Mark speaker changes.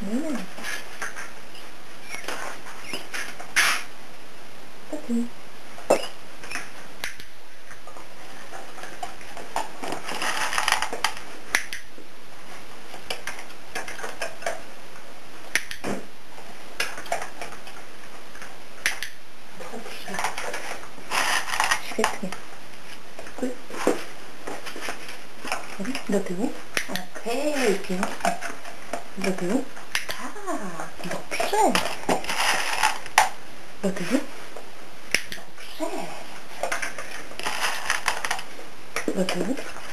Speaker 1: Nie. To ty. Dobrze. Świetnie. Do tyłu. Okej, pięknie. Do tyłu. Tak, dobrze. Do tyłu. Dobrze. Do tyłu.